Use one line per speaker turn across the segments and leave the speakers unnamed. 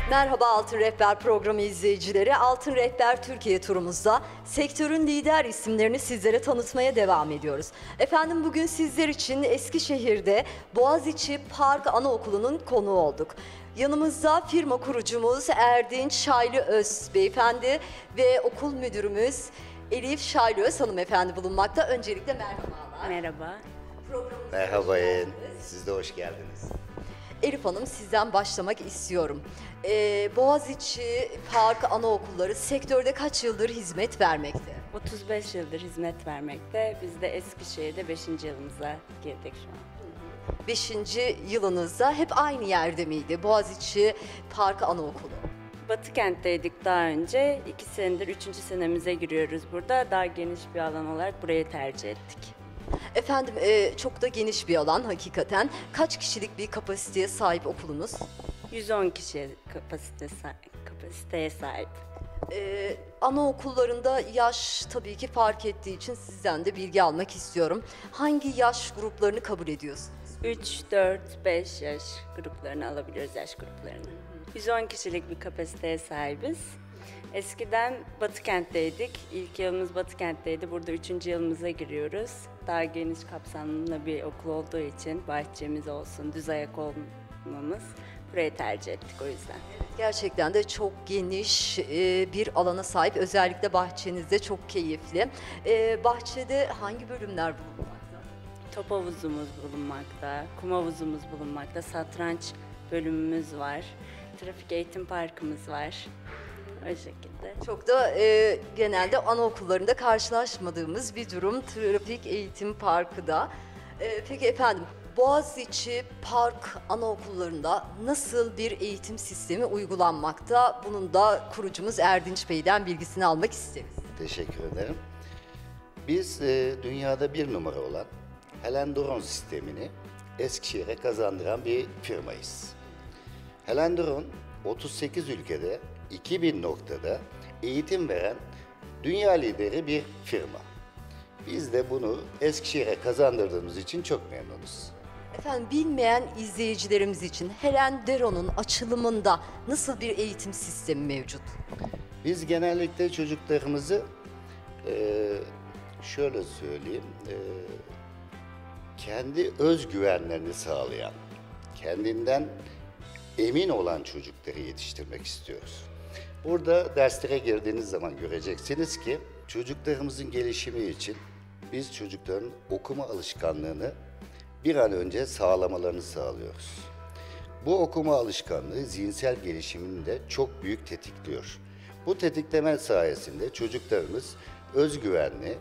Merhaba Altın Rehber programı izleyicileri. Altın Rehber Türkiye turumuzda sektörün lider isimlerini sizlere tanıtmaya devam ediyoruz. Efendim bugün sizler için Eskişehir'de Boğaziçi Park Anaokulu'nun konuğu olduk. Yanımızda firma kurucumuz Erdinç Şaylıöz beyefendi ve okul müdürümüz Elif Şaylıöz hanımefendi bulunmakta. Öncelikle merhabalar.
Merhaba.
Merhaba, siz de hoş geldiniz.
Elif Hanım, sizden başlamak istiyorum. Boğaziçi Park Anaokulları sektörde kaç yıldır hizmet vermekte?
35 yıldır hizmet vermekte. Biz de Eskişehir'de 5. yılımıza girdik şu an.
5. yılınızda hep aynı yerde miydi Boğaziçi Park Anaokulu?
Batı kentteydik daha önce. 2 senedir 3. senemize giriyoruz burada. Daha geniş bir alan olarak burayı tercih ettik.
Efendim çok da geniş bir alan hakikaten. Kaç kişilik bir kapasiteye sahip okulunuz?
110 kişi kapasiteye sahip.
Anaokullarında yaş tabii ki fark ettiği için sizden de bilgi almak istiyorum. Hangi yaş gruplarını kabul ediyorsunuz?
3, 4, 5 yaş gruplarını alabiliyoruz, yaş gruplarını. 110 kişilik bir kapasiteye sahibiz. Eskiden Batı kentteydik. İlk yılımız Batı kentteydi. Burada 3. yılımıza giriyoruz. Daha geniş kapsamlı bir okul olduğu için bahçemiz olsun, düz ayak olmamız burayı tercih ettik o yüzden.
Gerçekten de çok geniş bir alana sahip. Özellikle bahçenizde çok keyifli. Bahçede hangi bölümler bulunmakta?
Top havuzumuz bulunmakta, kum havuzumuz bulunmakta, satranç bölümümüz var, trafik eğitim parkımız var. O şekilde.
Çok da genelde anaokullarında karşılaşmadığımız bir durum trafik eğitim parkı da. Peki efendim, Boğaziçi Park Anaokullarında nasıl bir eğitim sistemi uygulanmakta? Bunun da kurucumuz Erdinç Bey'den bilgisini almak isteriz.
Teşekkür ederim. Biz dünyada bir numara olan Helen Doron sistemini Eskişehir'e kazandıran bir firmayız. Helen Doron 38 ülkede 2000 noktada eğitim veren dünya lideri bir firma. Biz de bunu Eskişehir'e kazandırdığımız için çok memnunuz.
Efendim bilmeyen izleyicilerimiz için Helen Deron'un açılımında nasıl bir eğitim sistemi mevcut?
Biz genellikle çocuklarımızı şöyle söyleyeyim, kendi özgüvenlerini sağlayan, kendinden emin olan çocukları yetiştirmek istiyoruz. Burada derslere girdiğiniz zaman göreceksiniz ki çocuklarımızın gelişimi için biz çocukların okuma alışkanlığını bir an önce sağlamalarını sağlıyoruz. Bu okuma alışkanlığı zihinsel gelişimini de çok büyük tetikliyor. Bu tetikleme sayesinde çocuklarımız özgüvenli,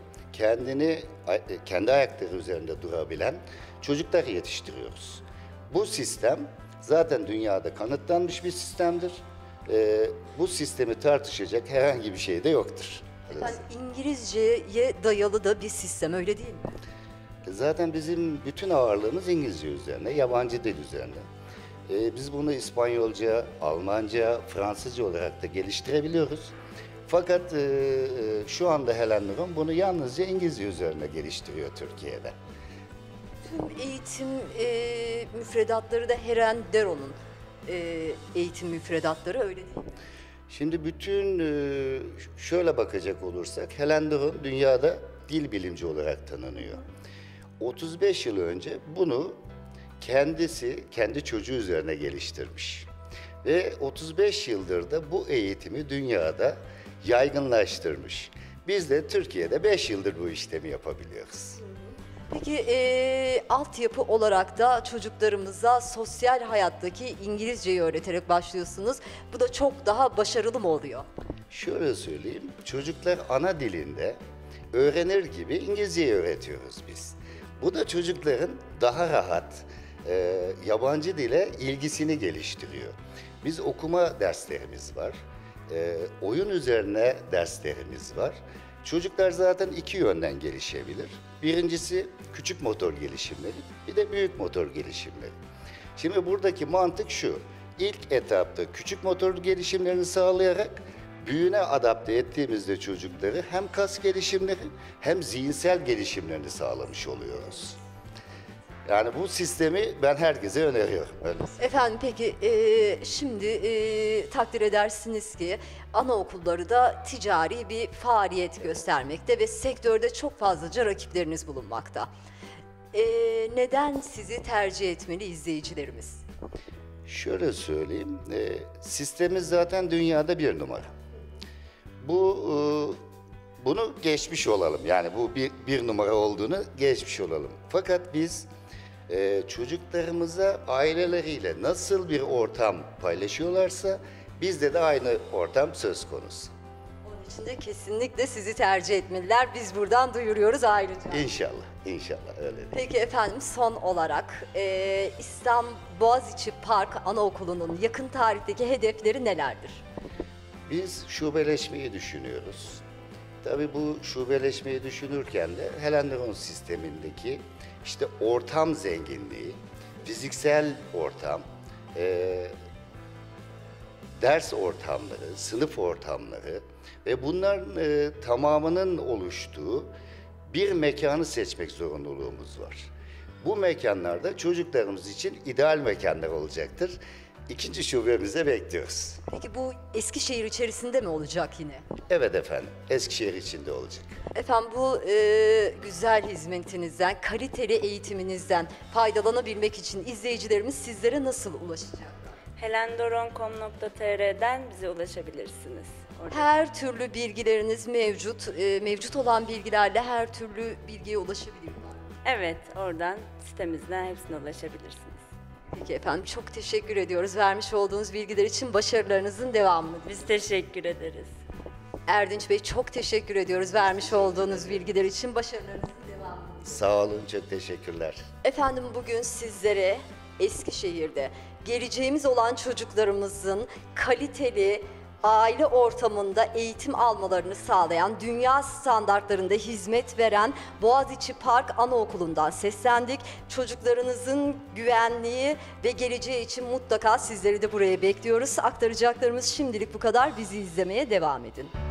kendi ayakları üzerinde durabilen çocuklar yetiştiriyoruz. Bu sistem zaten dünyada kanıtlanmış bir sistemdir. Bu sistemi tartışacak herhangi bir şey de yoktur.
Efendim İngilizceye dayalı da bir sistem, öyle değil mi?
Zaten bizim bütün ağırlığımız İngilizce üzerine, yabancı dil üzerine. Biz bunu İspanyolca, Almanca, Fransızca olarak da geliştirebiliyoruz. Fakat şu anda Helen Doron bunu yalnızca İngilizce üzerine geliştiriyor Türkiye'de.
Tüm eğitim müfredatları da Helen Deron'un eğitim müfredatları, öyle değil mi?
Şimdi bütün şöyle bakacak olursak Helen Doron dünyada dil bilimci olarak tanınıyor. 35 yıl önce bunu kendisi kendi çocuğu üzerine geliştirmiş. Ve 35 yıldır da bu eğitimi dünyada yaygınlaştırmış. Biz de Türkiye'de 5 yıldır bu işlemi yapabiliyoruz.
Peki altyapı olarak da çocuklarımıza sosyal hayattaki İngilizceyi öğreterek başlıyorsunuz. Bu da çok daha başarılı mı oluyor?
Şöyle söyleyeyim, çocuklar ana dilinde öğrenir gibi İngilizceyi öğretiyoruz biz. Bu da çocukların daha rahat yabancı dile ilgisini geliştiriyor. Biz okuma derslerimiz var, oyun üzerine derslerimiz var. Çocuklar zaten iki yönden gelişebilir. Birincisi küçük motor gelişimleri, bir de büyük motor gelişimleri. Şimdi buradaki mantık şu, ilk etapta küçük motor gelişimlerini sağlayarak büyüğüne adapte ettiğimizde çocukları hem kas gelişimleri hem zihinsel gelişimlerini sağlamış oluyoruz. Yani bu sistemi ben herkese öneriyorum. Öyle.
Efendim peki şimdi takdir edersiniz ki anaokulları da ticari bir faaliyet göstermekte ve sektörde çok fazlaca rakipleriniz bulunmakta. Neden sizi tercih etmeli izleyicilerimiz?
Şöyle söyleyeyim, sistemimiz zaten dünyada bir numara. Bunu geçmiş olalım, yani bu bir numara olduğunu geçmiş olalım. Fakat biz çocuklarımıza aileleriyle nasıl bir ortam paylaşıyorlarsa bizde de aynı ortam söz konusu.
Onun için de kesinlikle sizi tercih etmeliler. Biz buradan duyuruyoruz ayrıca.
İnşallah, inşallah öyle değil.
Peki efendim son olarak İslam Boğaziçi Park Anaokulu'nun yakın tarihteki hedefleri nelerdir?
Biz şubeleşmeyi düşünüyoruz. Tabii bu şubeleşmeyi düşünürken de Helenderon sistemindeki işte ortam zenginliği, fiziksel ortam, ders ortamları, sınıf ortamları ve bunların tamamının oluştuğu bir mekanı seçmek zorunluluğumuz var. Bu mekanlarda çocuklarımız için ideal mekanlar olacaktır. İkinci şubemize bekliyoruz.
Peki bu Eskişehir içerisinde mi olacak yine?
Evet efendim, Eskişehir içinde olacak.
Efendim bu güzel hizmetinizden, kaliteli eğitiminizden faydalanabilmek için izleyicilerimiz sizlere nasıl ulaşacak?
helendoron.com.tr'den bize ulaşabilirsiniz. Orada.
Her türlü bilgileriniz mevcut. Mevcut olan bilgilerle her türlü bilgiye ulaşabiliyorlar.
Evet, oradan sitemizden hepsine ulaşabilirsiniz.
Peki efendim çok teşekkür ediyoruz. Vermiş olduğunuz bilgiler için başarılarınızın devamını.
Biz teşekkür ederiz.
Erdinç Bey çok teşekkür ediyoruz. Vermiş olduğunuz bilgiler için başarılarınızın devamını.
Sağ olun, çok teşekkürler.
Efendim bugün sizlere Eskişehir'de geleceğimiz olan çocuklarımızın kaliteli aile ortamında eğitim almalarını sağlayan, dünya standartlarında hizmet veren Boğaziçi Park Anaokulu'ndan seslendik. Çocuklarınızın güvenliği ve geleceği için mutlaka sizleri de buraya bekliyoruz. Aktaracaklarımız şimdilik bu kadar. Bizi izlemeye devam edin.